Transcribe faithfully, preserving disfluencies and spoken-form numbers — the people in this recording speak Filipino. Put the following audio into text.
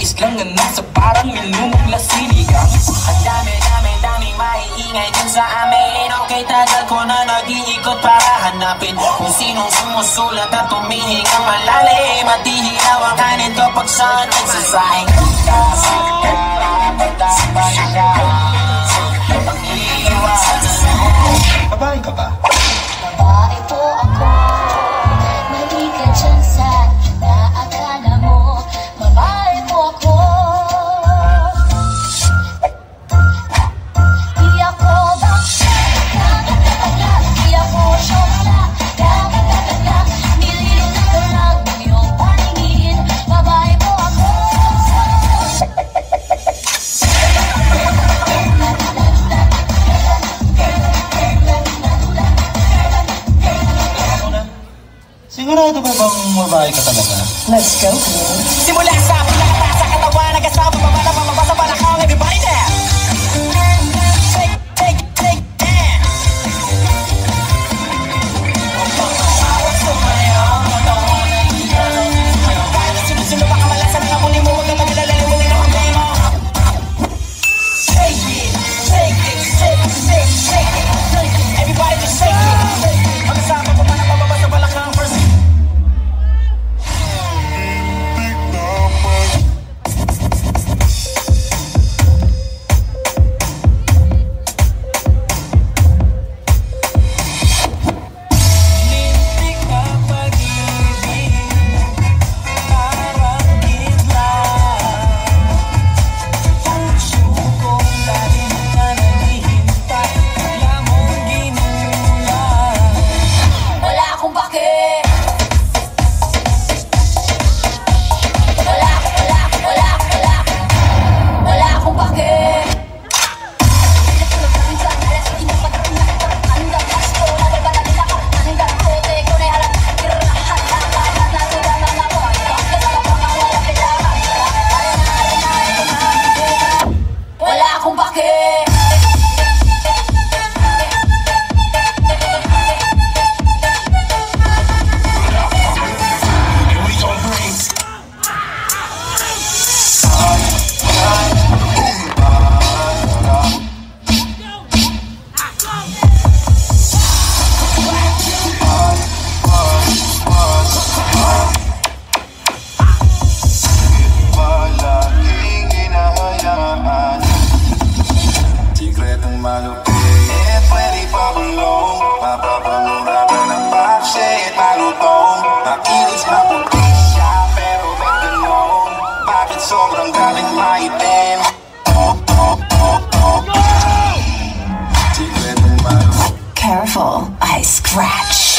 tiis lang na nasa parang minumog na siligang. Ang dami-dami-daming maiingay dun sa amin. Okay, tagal ko na nag-iikot para hanapin kung sinong sumusulat at tumihing ang malalim. At ihinawa kanin ko pag saan nagsasahing. Babae ka ba? Babae po ako. Mali ka dyan sa naakala mo. Babae po ako. Di ako bakla, nakakatala. Di ako syokla, nakakatala. Nililunod ko lang ang iyong paningin. Babae po ako. Sigurado ba bang babae ka talaga? Let's go. Simula sa pinakata sa katawan, nag-asama pa ba na pamabasa pa na kong everybody there. Take, take, take, eh. Bawat sumayaw, totoo na iyan. Kahit sunod-sunod pa kamalasan ng muli mo, huwag na maglalala mo ng problema. Take it, take it, take it, take it, take it. Everybody just shake it. Mag-asama pa ba na pamabasa pa na kong first. Sobrang galing maitim. Careful, I scratch.